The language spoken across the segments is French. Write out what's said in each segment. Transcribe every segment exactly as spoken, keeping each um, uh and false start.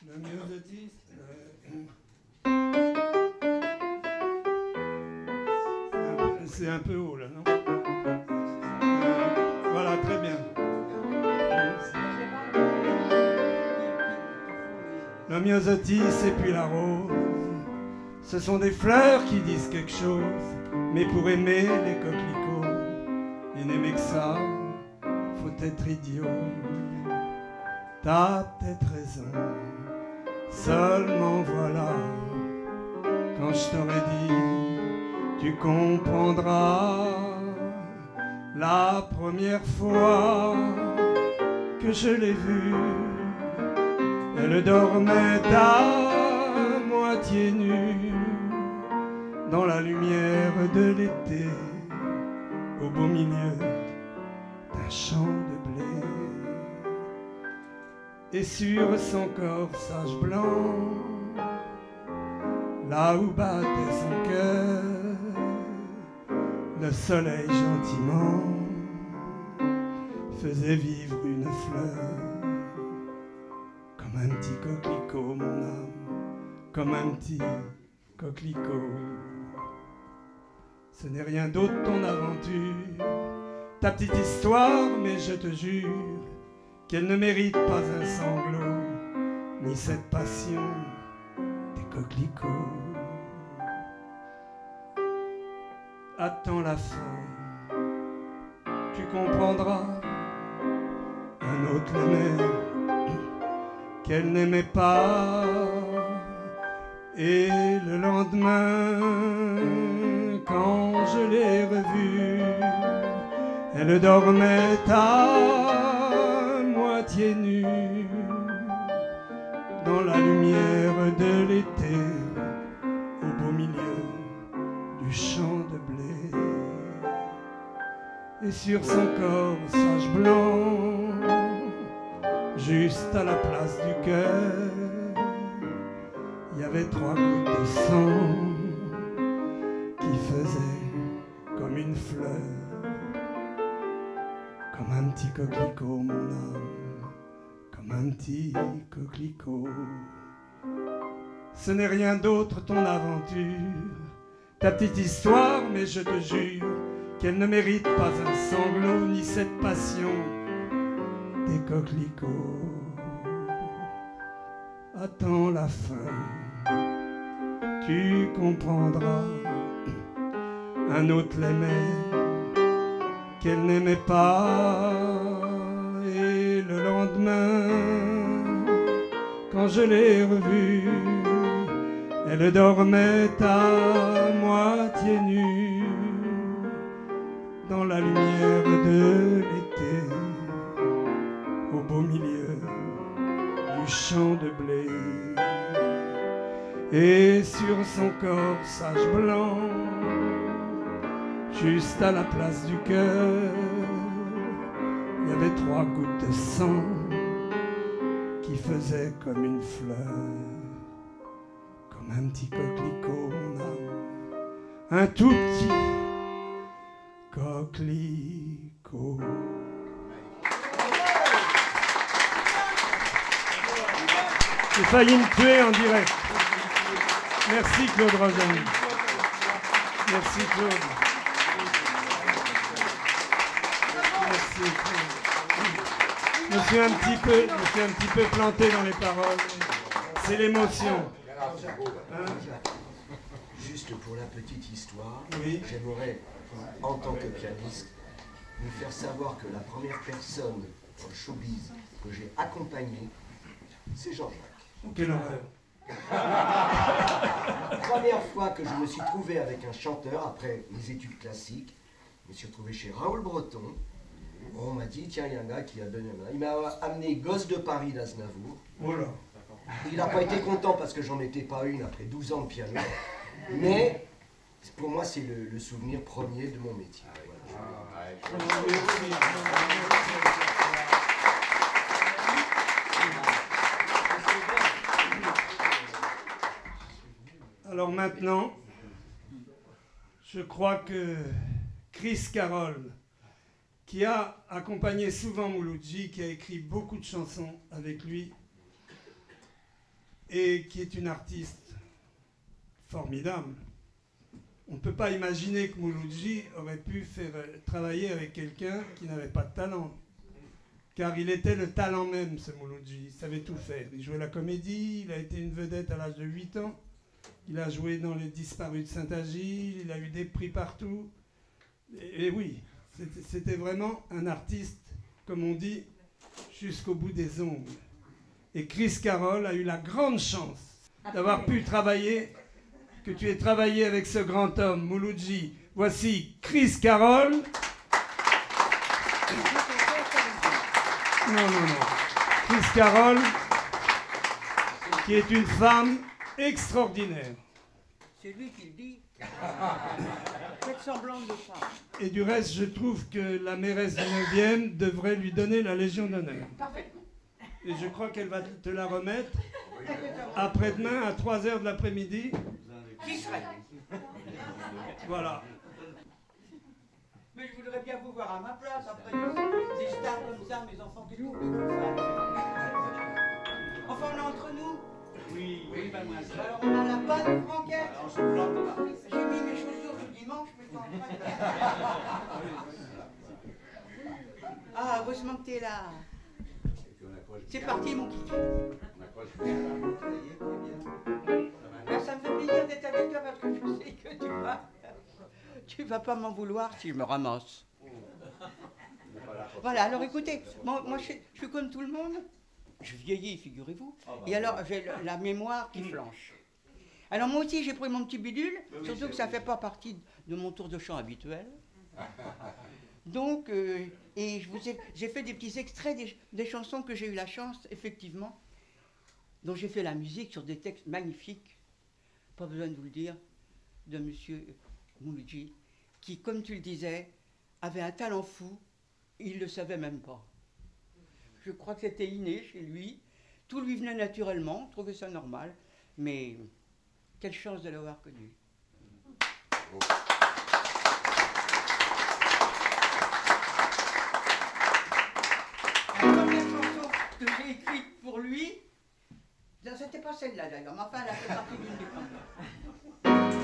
Le myosotis, euh, c'est un peu haut là, non? euh, Voilà, très bien. Le myosotis et puis la rose, ce sont des fleurs qui disent quelque chose, mais pour aimer les coquelicots et n'aimer que ça, faut être idiot. T'as peut-être raison, seulement voilà, quand je t'aurais dit, tu comprendras. La première fois que je l'ai vue, elle dormait à moitié nue dans la lumière de l'été, au beau milieu d'un champ de blé. Et sur son corsage blanc, là où battait son cœur, le soleil gentiment faisait vivre une fleur. Comme un petit coquelicot, mon âme, comme un petit coquelicot. Ce n'est rien d'autre ton aventure, ta petite histoire, mais je te jure qu'elle ne mérite pas un sanglot, ni cette passion des coquelicots. Attends la fin, tu comprendras. Un autre l'aimait, qu'elle n'aimait pas. Et le lendemain, quand je l'ai revue, elle dormait à moitié nue dans la lumière de l'été, au beau milieu du champ de blé. Et sur son corsage blanc, juste à la place du cœur, il y avait trois gouttes de sang qui faisaient comme une fleur, comme un petit coquelicot, mon âme, comme un petit coquelicot. Ce n'est rien d'autre ton aventure, ta petite histoire, mais je te jure qu'elle ne mérite pas un sanglot, ni cette passion des coquelicots. Attends la fin, tu comprendras. Un autre l'aimait, qu'elle n'aimait pas. Et le lendemain, quand je l'ai revue, elle dormait à moitié nue dans la lumière de l'été, au beau milieu du champ de blé. Et sur son corsage blanc, juste à la place du cœur, il y avait trois gouttes de sang qui faisaient comme une fleur, comme un petit coquelicot, mon âme, un tout petit coquelicot. J'ai failli me tuer en direct. Merci Claude Rozani. Merci Claude. Merci Claude. Je me suis un petit peu, je me suis un petit peu planté dans les paroles. C'est l'émotion. Hein? Juste pour la petite histoire, oui. J'aimerais, en tant que pianiste, vous faire savoir que la première personne en showbiz que j'ai accompagnée, c'est Jean-Jacques. Oh, quelle horreur. La première fois que je me suis trouvé avec un chanteur, après mes études classiques, je me suis retrouvé chez Raoul Breton. On m'a dit, tiens, il y a un gars qui a donné un... Il m'a amené Gosse de Paris d'Aznavour. Oh là. Il n'a pas été content parce que j'en étais pas une après douze ans de piano. Mais pour moi, c'est le, le souvenir premier de mon métier. Voilà. Alors maintenant, je crois que Chris Carroll, qui a accompagné souvent Mouloudji, qui a écrit beaucoup de chansons avec lui, et qui est une artiste formidable. On ne peut pas imaginer que Mouloudji aurait pu faire travailler avec quelqu'un qui n'avait pas de talent. Car il était le talent même, ce Mouloudji. Il savait tout faire. Il jouait la comédie, il a été une vedette à l'âge de huit ans. Il a joué dans Les Disparus de Saint-Agile, il a eu des prix partout. Et, et oui, c'était vraiment un artiste, comme on dit, jusqu'au bout des ongles. Et Chris Carroll a eu la grande chance d'avoir pu travailler, que tu aies travaillé avec ce grand homme, Mouloudji. Voici Chris Carroll. Non, non, non. Chris Carroll, qui est une femme extraordinaire. C'est lui qui le dit. Faites semblant de pas. Et du reste, je trouve que la mairesse du neuvième devrait lui donner la Légion d'honneur. Parfaitement. Et je crois qu'elle va te la remettre après-demain à trois heures de l'après-midi. J'y serai. Voilà. Mais je voudrais bien vous voir à ma place après des stars comme ça, mes enfants, qu'est-ce que vous voulez que je fasse? Enfin, on est entre nous. Oui, oui, mademoiselle. Alors, on a la bonne franquette. Alors, on se plante pas. J'ai mis mes chaussures du dimanche, mais pas en train de... Ah, heureusement que t'es là. C'est parti, mon kiki. Ah, ça me fait plaisir d'être avec toi parce que je sais que tu vas... Tu vas pas m'en vouloir si je me ramasse. Voilà, alors écoutez, moi, moi je, je suis comme tout le monde. Je vieillis, figurez-vous. Et alors, j'ai la mémoire qui flanche. Alors moi aussi, j'ai pris mon petit bidule, surtout que ça ne fait pas partie de mon tour de chant habituel. Donc, euh, et je vous ai, j'ai fait des petits extraits des, des chansons que j'ai eu la chance, effectivement, dont j'ai fait la musique sur des textes magnifiques, pas besoin de vous le dire, de monsieur Mouloudji, qui, comme tu le disais, avait un talent fou, il ne le savait même pas. Je crois que c'était inné chez lui, tout lui venait naturellement, je trouvais ça normal, mais quelle chance de l'avoir connu. Oh. La première chanson que j'ai écrite pour lui, c'était pas celle-là d'ailleurs, mais enfin elle a fait partie d'une des premières.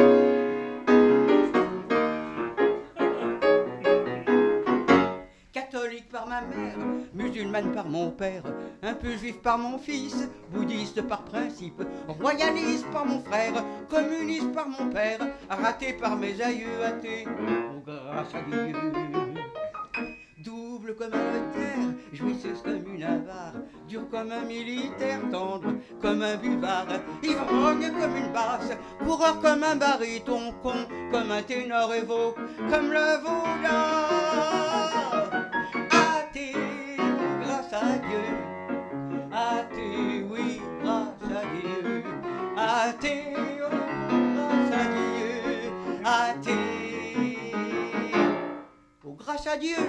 Catholique par ma mère, musulmane par mon père, un peu juif par mon fils, bouddhiste par principe, royaliste par mon frère, communiste par mon père, raté par mes aïeux athées, oh grâce à Dieu. Double comme un notaire, jouisseuse comme une avare, dur comme un militaire, tendre comme un buvard, ivrogne comme une basse, coureur comme un baryton, con comme un ténor évoque, comme le Vaudan. Athée, grâce à Dieu, athée, oui, grâce à Dieu, athée, oh, grâce à Dieu, athée, oh, grâce à Dieu.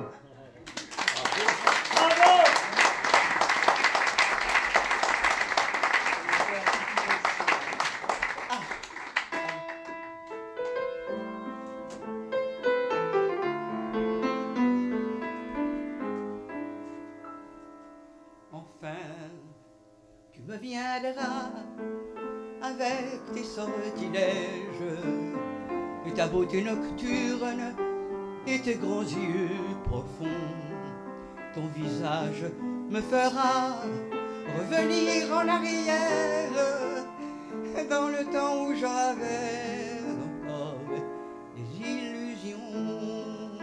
Bravo! Ah. Enfin, tu me viendras avec tes sortilèges et ta beauté nocturne et tes grands yeux profonds. Ton visage me fera revenir en arrière dans le temps où j'avais encore des illusions.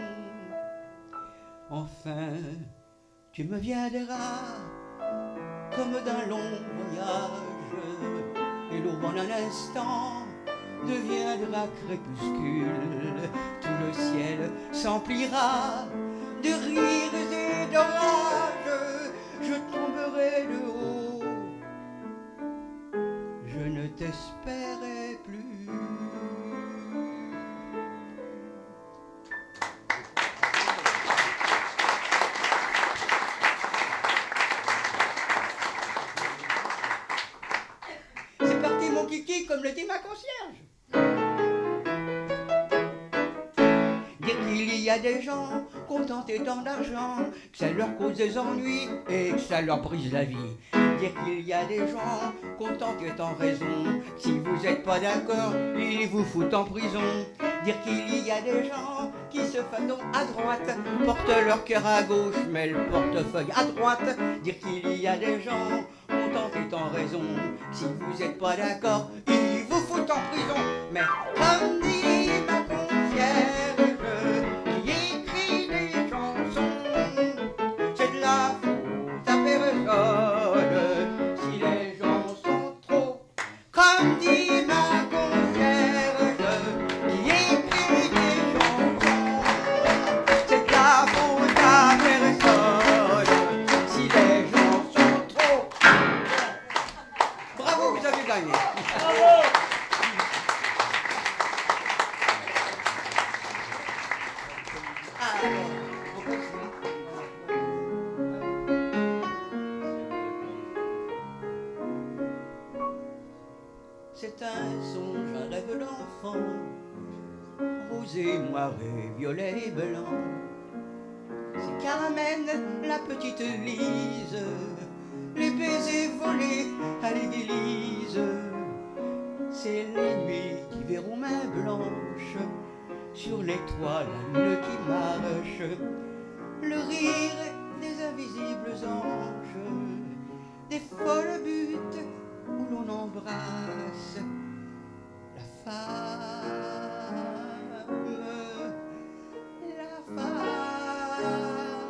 Enfin, tu me viendras comme d'un long voyage et l'aube en un instant deviendra crépuscule. Tout le ciel s'emplira de rires et d'orages, je tomberai de haut, je ne t'espérais plus. C'est parti mon kiki, comme le dit ma concierge. Il y a des gens contentés tant d'argent que ça leur cause des ennuis et que ça leur brise la vie. dire qu'il y a des gens contents et en raison. Si vous êtes pas d'accord, ils vous foutent en prison. Dire qu'il y a des gens qui se façonnent à droite, portent leur cœur à gauche, mais le portefeuille à droite. Dire qu'il y a des gens contents et en raison. Si vous êtes pas d'accord, ils vous foutent en prison. Mais comme dit ma concierge qui écrit des chansons, c'est de la faute à personne si les gens sont trop. Comme dit ma concierge qui écrit des chansons, c'est de la faute à personne si les gens sont trop. Bravo, vous avez gagné. C'est un songe, un rêve d'enfant, rosé, moiré, violet et blanc. C'est qu'amène la petite Lise, les baisers volés à l'église. C'est les nuits qui verront main blanche, sur les toits la lune qui marche, le rire des invisibles anges, des folles buttes où l'on embrasse la femme, la femme.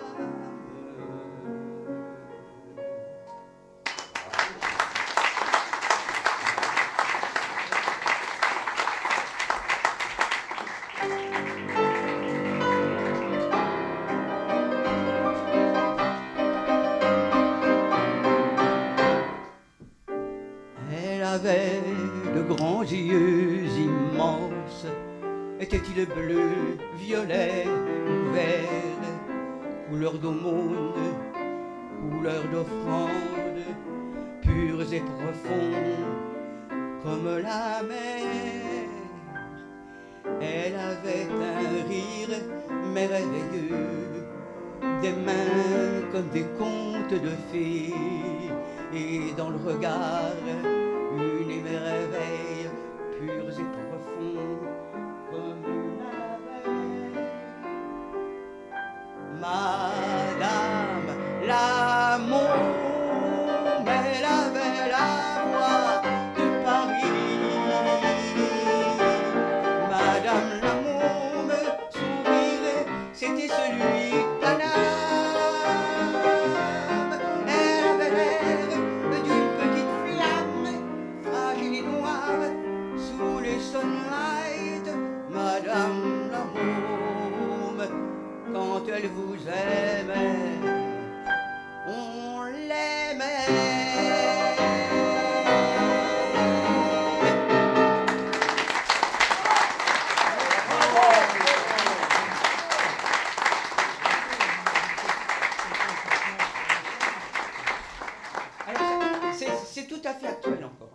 Avait de grands yeux immenses, étaient-ils bleus, violets ou verts, couleur d'aumône, couleur d'offrande, purs et profonds comme la mer. Elle avait un rire merveilleux, des mains comme des contes de fées, et dans le regard une émerveille, purs et profonds comme la mer. Madame la môme, elle avait la voix de Paris. Madame la môme, son rire, c'était celui d'un âme. Elle avait l'air d'une petite flamme, fragile et noire, sous les sunlights. Madame la môme, quand elle vous aimait, on l'aimait. C'est tout à fait actuel encore.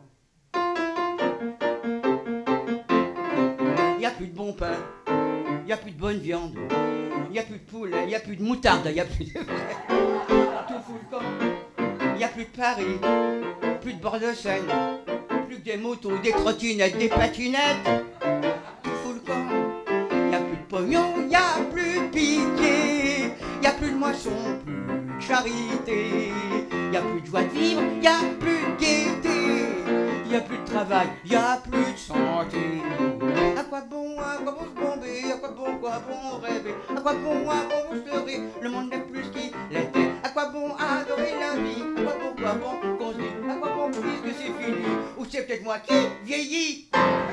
Il n'y a plus de bon pain, il n'y a plus de bonne viande, il n'y a plus de poulet, il n'y a plus de moutarde, il n'y a plus de... Tout fout le camp. Il n'y a plus de Paris, plus de bord de Seine, plus que des motos, des trottinettes, des patinettes. Tout fout le camp. Il n'y a plus de pognon, il n'y a plus de pitié, il n'y a plus de moisson, plus de charité. Il n'y a plus de joie de vivre, il n'y a plus de gaieté, il n'y a plus de travail, il n'y a plus de santé. À quoi bon, à quoi bon se bomber, à quoi bon, quoi bon rêver, à quoi bon, à quoi bon se leurrer, le monde n'est plus ce qu'il était. À quoi bon adorer la vie, à quoi bon, quoi bon qu'on se dit, à quoi bon puisque c'est fini, ou c'est peut-être moi qui vieillis.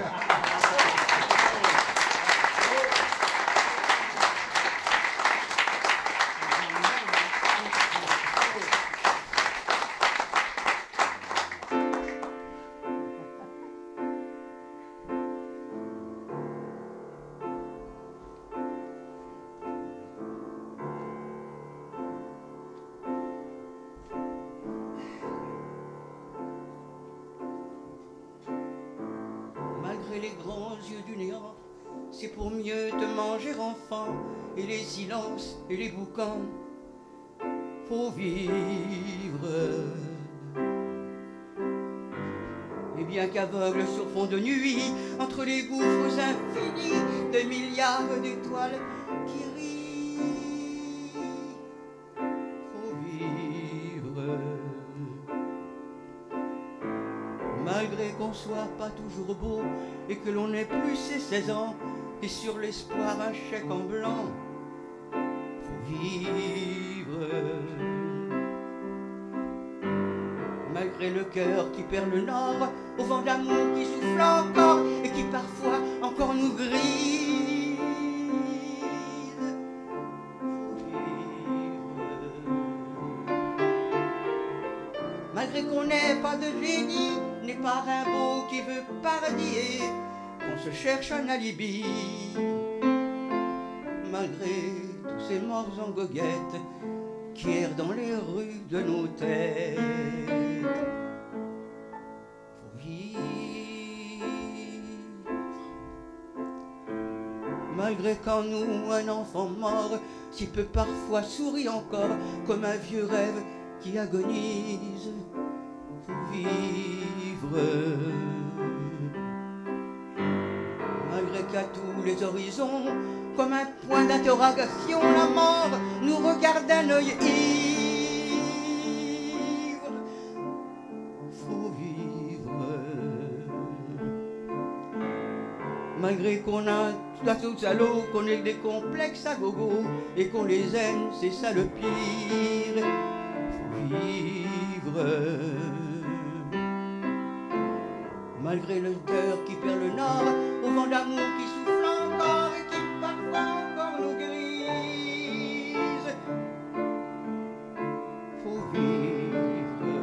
Les grands yeux du néant, c'est pour mieux te manger enfant, et les silences et les boucans, faut vivre. Et bien qu'aveugle sur fond de nuit, entre les gouffres infinis de milliards d'étoiles qui rient, faut vivre. Malgré qu'on soit pas toujours beau et que l'on ait plus ses seize ans, et sur l'espoir un chèque en blanc, faut vivre. Malgré le cœur qui perd le nord, au vent d'amour qui souffle encore et qui parfois encore nous grise, faut vivre. Malgré qu'on n'ait pas de génie, n'est pas Rimbaud qui veut paradis, qu'on se cherche un alibi. Malgré tous ces morts en goguette qui errent dans les rues de nos têtes, faut vivre. Malgré qu'en nous un enfant mort si peu parfois sourit encore comme un vieux rêve qui agonise, faut vivre. Malgré qu'à tous les horizons, comme un point d'interrogation, la mort nous regarde d'un œil ivre, faut vivre. Malgré qu'on a tous à l'eau, qu'on ait des complexes à gogo et qu'on les aime, c'est ça le pire, faut vivre. Malgré le cœur qui perd le nord, au vent d'amour qui souffle encore et qui parfois encore nous grise, faut vivre.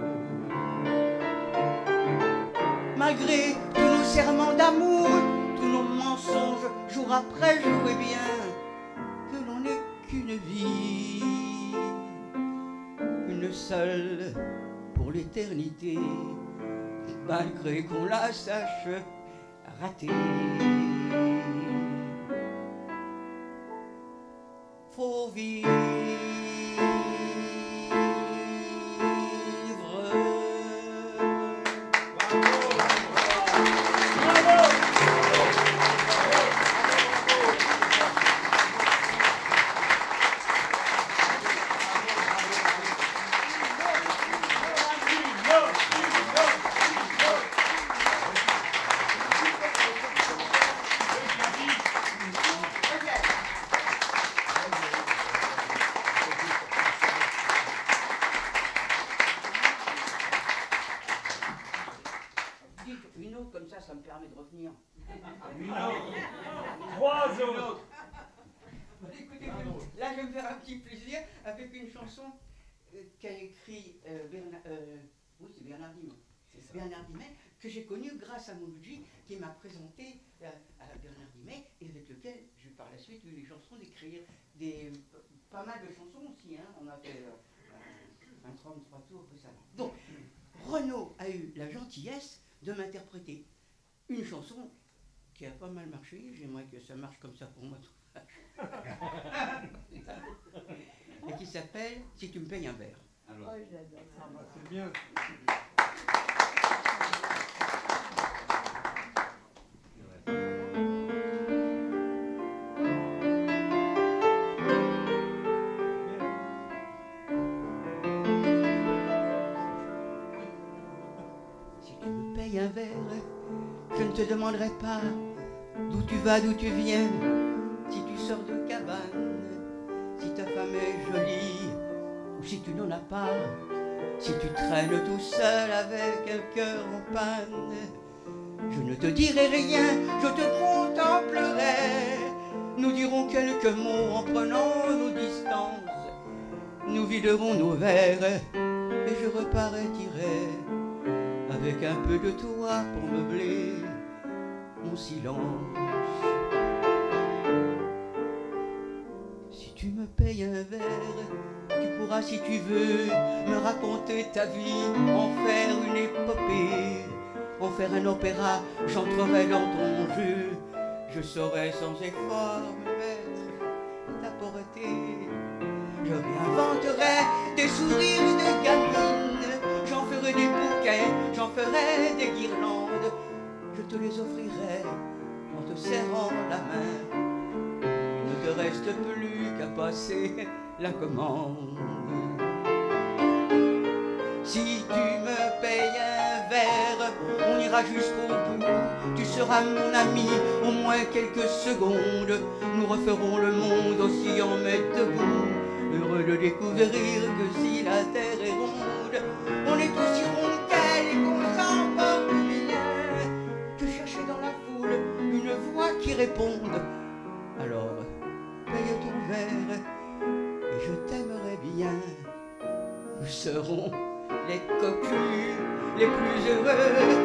Malgré tous nos serments d'amour, tous nos mensonges, jour après jour, et bien que l'on n'ait qu'une vie, une seule pour l'éternité. Malgré qu'on la sache rater, faut vivre. Une autre comme ça, ça me permet de revenir. Une autre. Trois autres. Écoutez, là je vais me faire un petit plaisir avec une chanson euh, qu'a écrit euh, Bernard, euh, oui, c'est Bernard Dimet. Bernard Dimet, que j'ai connu grâce à Mouloudji, qui m'a présenté euh, à Bernard Dimet, et avec lequel j'ai par la suite eu les chansons d'écrire des pas mal de chansons aussi. Hein. On a fait euh, un trente-trois tours récemment. Donc, Renaud a eu la gentillesse de m'interpréter une chanson qui a pas mal marché. J'aimerais que ça marche comme ça pour moi. Et qui s'appelle « Si tu me payes un verre ». Oh, j'adore ça. Ah bah, c'est bien. Si tu me payes un verre, je ne te demanderai pas d'où tu vas, d'où tu viens, si tu sors de cabane, si ta femme est jolie, ou si tu n'en as pas, si tu traînes tout seul avec un cœur en panne. Je ne te dirai rien, je te contemplerai, nous dirons quelques mots en prenant nos distances, nous viderons nos verres et je repartirai avec un peu de toi pour meubler mon silence. Si tu me payes un verre, tu pourras, si tu veux, me raconter ta vie, en faire une épopée, en faire un opéra, j'entrerai dans ton jeu, je saurai sans effort me mettre ta portée. Je réinventerai des sourires de gamine, j'en ferai des bouquets, j'en j'en ferai des guirlandes, je te les offrirai en te serrant la main. Il ne te reste plus qu'à passer la commande. Si tu me payes un verre, on ira jusqu'au bout. Tu seras mon ami au moins quelques secondes. Nous referons le monde aussi en mettre debout. Heureux de découvrir que si la terre est ronde, on est aussi rond qu'elle et qu'on s'en porte bien. Je cherchais dans la foule une voix qui réponde. Alors, paye ton verre et je t'aimerai bien. Nous serons les cocus les plus heureux